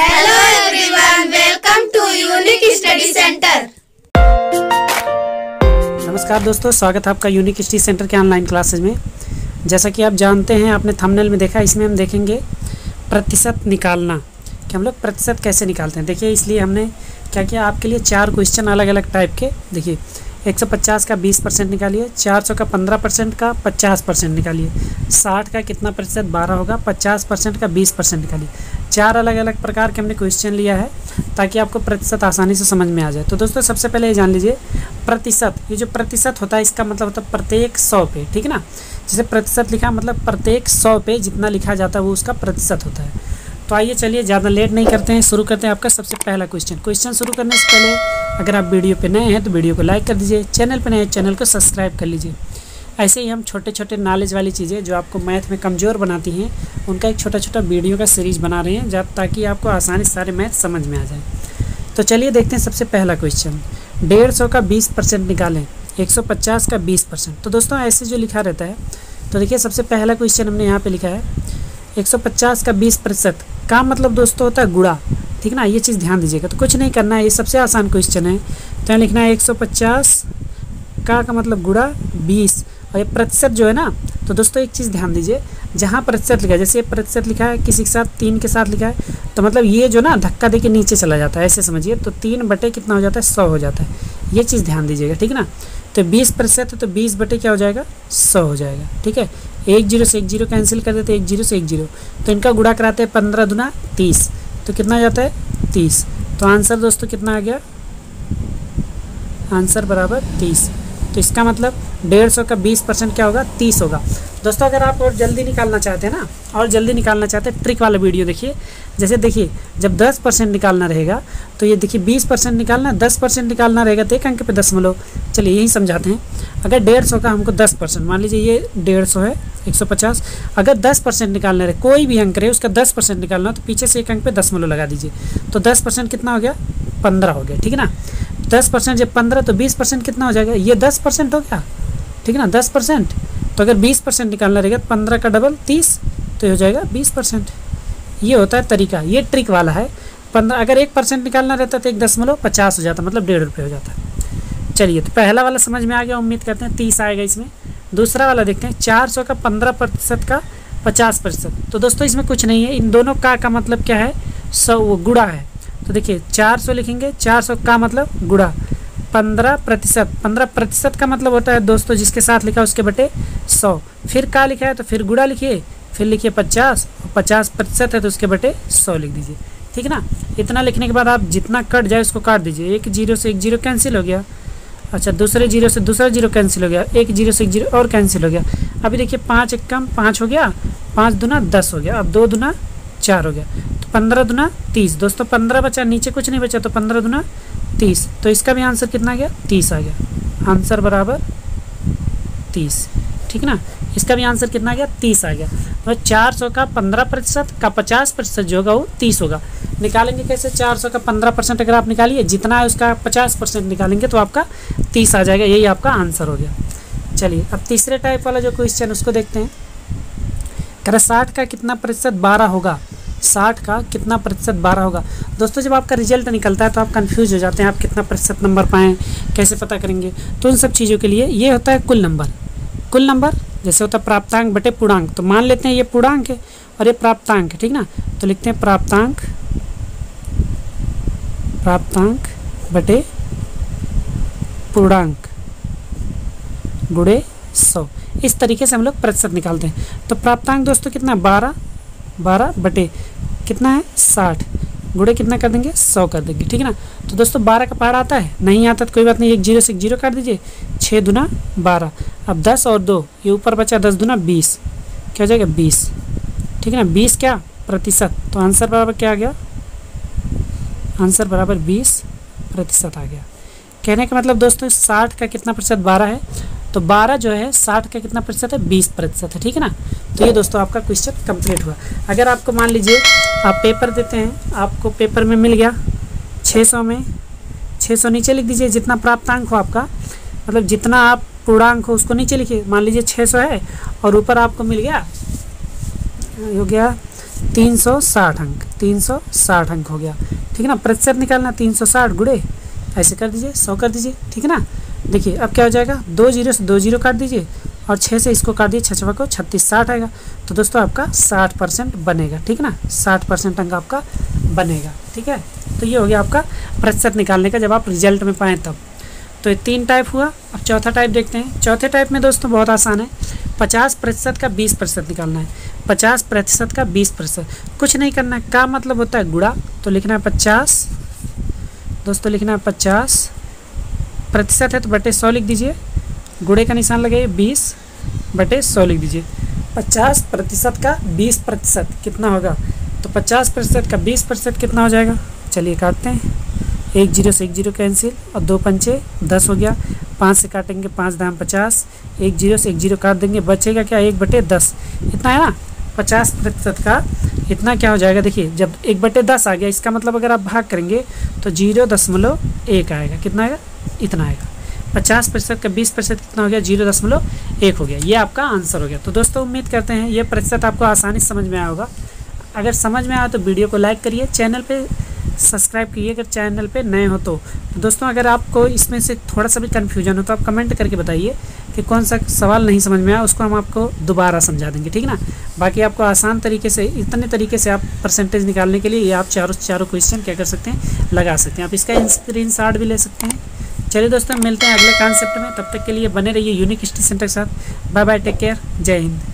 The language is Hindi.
Hello everyone, welcome to Unique Study Centre. नमस्कार दोस्तों, स्वागत है आपका यूनिक स्टडी सेंटर के ऑनलाइन क्लासेज में। जैसा कि आप जानते हैं, आपने थंबनेल में देखा, इसमें हम देखेंगे प्रतिशत निकालना कि हम लोग प्रतिशत कैसे निकालते हैं। देखिए, इसलिए हमने क्या किया, आपके लिए 4 क्वेश्चन अलग अलग टाइप के। देखिए, 150 का 20% निकालिए, 400 का 15% का 50% निकालिए, 60 का कितना प्रतिशत 12 होगा, 50% का 20% निकालिए। 4 अलग अलग प्रकार के हमने क्वेश्चन लिया है ताकि आपको प्रतिशत आसानी से समझ में आ जाए। तो दोस्तों, सबसे पहले ये जान लीजिए, प्रतिशत, ये जो प्रतिशत होता है इसका मतलब होता है प्रत्येक 100 पे, ठीक है ना। जैसे प्रतिशत लिखा मतलब प्रत्येक 100 पे जितना लिखा जाता है वो उसका प्रतिशत होता है। तो आइए चलिए, ज़्यादा लेट नहीं करते हैं, शुरू करते हैं आपका सबसे पहला क्वेश्चन शुरू करने से पहले अगर आप वीडियो पे नए हैं तो वीडियो को लाइक कर दीजिए, चैनल पे नए हैं चैनल को सब्सक्राइब कर लीजिए। ऐसे ही हम छोटे छोटे नॉलेज वाली चीज़ें जो आपको मैथ में कमज़ोर बनाती हैं उनका एक छोटा छोटा वीडियो का सीरीज़ बना रहे हैं ताकि आपको आसानी से सारे मैथ समझ में आ जाए। तो चलिए देखते हैं सबसे पहला क्वेश्चन। 150 का 20% निकालें, 150 का 20%। तो दोस्तों, ऐसे जो लिखा रहता है, तो देखिए सबसे पहला क्वेश्चन हमने यहाँ पे लिखा है 150 का 20% का मतलब दोस्तों होता है गुणा, ठीक ना। ये चीज़ ध्यान दीजिएगा। तो कुछ नहीं करना है, ये सबसे आसान क्वेश्चन है। तो यहाँ लिखना है 150 का मतलब गुणा 20, और ये प्रतिशत जो है ना, तो दोस्तों एक चीज़ ध्यान दीजिए, जहाँ प्रतिशत लिखा है, जैसे ये प्रतिशत लिखा है किसी के साथ 3 के साथ लिखा है, तो मतलब ये जो ना धक्का दे के नीचे चला जाता है, ऐसे समझिए। तो 3 बटे कितना हो जाता है, 100 हो जाता है। ये चीज़ ध्यान दीजिएगा, ठीक है ना। तो 20% है तो 20 बटे क्या हो जाएगा, 100 हो जाएगा, ठीक है। 1 0 से 1 0 कैंसिल कर देते हैं, 1 0 से 1 0, तो इनका गुणा कराते हैं 15 दूना 30, तो कितना आ जाता है 30। तो आंसर दोस्तों कितना आ गया, आंसर बराबर 30। तो इसका मतलब 150 का 20% क्या होगा, 30 होगा। दोस्तों, अगर आप और जल्दी निकालना चाहते हैं ना, और जल्दी निकालना चाहते हैं, ट्रिक वाला वीडियो देखिए। जैसे देखिए, जब 10% निकालना रहेगा तो ये देखिए 20% निकालना, 10% निकालना रहेगा तो एक अंक पे दशमलव। चलिए यही समझाते हैं। अगर 150 का हमको 10%, मान लीजिए ये 150 है 150, अगर 10% निकालना रहे, कोई भी अंक रहे उसका 10% निकालना, तो पीछे से एक अंक पे दशमलव लगा दीजिए। तो 10% कितना हो गया, 15 हो गया, ठीक है ना। 10% जब 15 तो 20% कितना हो जाएगा, ये 10% हो गया, ठीक है ना, 10%। तो अगर 20% निकालना रहेगा, 15 का डबल 30, तो हो जाएगा 20%। ये होता है तरीका, ये ट्रिक वाला है। 15 अगर 1% निकालना रहता तो 1.50 हो जाता, मतलब 1.5 रुपये हो जाता। चलिए, तो पहला वाला समझ में आ गया, उम्मीद करते हैं 30 आएगा इसमें। दूसरा वाला देखते हैं, 400 का 15% का 50%। तो दोस्तों इसमें कुछ नहीं है, इन दोनों का मतलब क्या है, 100, वो गुणा है। तो देखिए 400 लिखेंगे, 400 का मतलब गुणा 15%। 15% का मतलब होता है दोस्तों जिसके साथ लिखा उसके बटे 100। फिर का लिखा है तो फिर गुणा लिखिए, फिर लिखिए 50, और 50% है तो उसके बटे 100 लिख दीजिए, ठीक है ना। इतना लिखने के बाद आप जितना कट जाए उसको काट दीजिए। 1 0 से 1 0 कैंसिल हो गया, अच्छा दूसरे 0 से दूसरा 0 कैंसिल हो गया, 1 0 से 1 0 और कैंसिल हो गया। अभी देखिए 5 1 कम 5 हो गया, 5 दूना 10 हो गया, अब 2 दूना 4 हो गया, तो 15 दूना 30। दोस्तों 15 बचा, नीचे कुछ नहीं बचा, तो 15 दूना 30। तो इसका भी आंसर कितना आ गया, 30 आ गया। आंसर बराबर 30, ठीक ना। इसका भी आंसर कितना आ गया, 30 आ गया। तो 400 का 15% का 50% जो होगा वो 30 होगा। निकालेंगे कैसे, 400 का 15% अगर आप निकालिए, जितना है उसका 50% निकालेंगे तो आपका 30 आ जाएगा। यही आपका आंसर हो गया। चलिए, अब तीसरे टाइप वाला जो क्वेश्चन उसको देखते हैं। कह रहा 60 का कितना प्रतिशत 12 होगा, 60 का कितना प्रतिशत 12 होगा। दोस्तों, जब आपका रिजल्ट निकलता है तो आप कंफ्यूज हो जाते हैं, आप कितना प्रतिशत नंबर पाएँ, कैसे पता करेंगे। तो उन सब चीज़ों के लिए ये होता है कुल नंबर। कुल नंबर जैसे होता है प्राप्तांक बटे पूर्णांक। तो मान लेते हैं ये पूर्णांक है और ये प्राप्तांक है, ठीक ना। तो लिखते हैं प्राप्तांक बटे पूर्णांक गुणे 100। इस तरीके से हम लोग प्रतिशत निकालते हैं। तो प्राप्तांक दोस्तों कितना, 12 बटे कितना है 60, गुणे कितना कर देंगे, 100 कर देंगे, ठीक है ना। तो दोस्तों 12 का पहाड़ आता है, नहीं आता तो कोई बात नहीं, 1 0 से 1 0 काट दीजिए, 6 दूना 12, अब 10 और 2 ये ऊपर बचा, 10 दूना 20, क्या हो जाएगा 20, ठीक है ना। 20 क्या प्रतिशत, तो आंसर बराबर क्या आ गया, आंसर बराबर 20% आ गया। कहने का मतलब दोस्तों 60 का कितना प्रतिशत 12 है, तो 12 जो है 60 का कितना प्रतिशत है, 20% है, ठीक है ना। तो ये दोस्तों आपका क्वेश्चन कंप्लीट हुआ। अगर आपको मान लीजिए आप पेपर देते हैं, आपको पेपर में मिल गया 600 में 600 नीचे लिख दीजिए, जितना प्राप्तांक हो आपका, मतलब जितना आप पूर्णांक हो उसको नीचे लिखिए। मान लीजिए 600 है और ऊपर आपको मिल गया, हो गया 360 अंक, 360 अंक हो गया, ठीक है ना। प्रतिशत निकालना 360 गुणे ऐसे कर दीजिए 100 कर दीजिए, ठीक है ना। देखिए अब क्या हो जाएगा, 2 जीरो से 2 जीरो काट दीजिए और 6 से इसको काट दिए, 6 को 36, 60 आएगा। तो दोस्तों आपका 60% बनेगा, ठीक है ना, 60% अंक आपका बनेगा, ठीक है। तो ये हो गया आपका प्रतिशत निकालने का जब आप रिजल्ट में पाएँ तब। तो ये 3 टाइप हुआ। अब चौथा टाइप देखते हैं। चौथे टाइप में दोस्तों बहुत आसान है, 50% का 20% निकालना है। 50% का 20%, कुछ नहीं करना है, का मतलब होता है गुणा। तो लिखना है 50, दोस्तों लिखना है 50 प्रतिशत है तो बटे 100 लिख दीजिए, गुणे का निशान लगाइए, 20 बटे 100 लिख दीजिए। 50% का 20% कितना होगा, तो 50% का 20% कितना हो जाएगा, चलिए काटते हैं। 1 जीरो से 1 जीरो कैंसिल और 2 पंचे 10 हो गया, 5 से काटेंगे 5 दाम 50, 1 जीरो से 1 जीरो काट देंगे, बचेगा क्या 1/10, इतना है ना। 50% का इतना क्या हो जाएगा, देखिए जब 1/10 आ गया, इसका मतलब अगर आप भाग करेंगे तो 0.1 आएगा, कितना आएगा, इतना आएगा। 50% का 20% कितना हो गया, 0.1 हो गया। ये आपका आंसर हो गया। तो दोस्तों उम्मीद करते हैं ये प्रतिशत आपको आसानी से समझ में आया होगा। अगर समझ में आया तो वीडियो को लाइक करिए, चैनल पे सब्सक्राइब कीजिए अगर चैनल पे नए हो तो। दोस्तों अगर आपको इसमें से थोड़ा सा भी कन्फ्यूजन हो तो आप कमेंट करके बताइए कि कौन सा सवाल नहीं समझ में आया, उसको हम आपको दोबारा समझा देंगे, ठीक है ना। बाकी आपको आसान तरीके से, इतने तरीके से आप परसेंटेज निकालने के लिए ये आप चारों क्वेश्चन क्या कर सकते हैं, लगा सकते हैं। आप इसका स्क्रीनशॉट भी ले सकते हैं। चलिए दोस्तों मिलते हैं अगले कॉन्सेप्ट में, तब तक के लिए बने रहिए यूनिक स्टडी सेंटर के साथ। बाय बाय, टेक केयर, जय हिंद।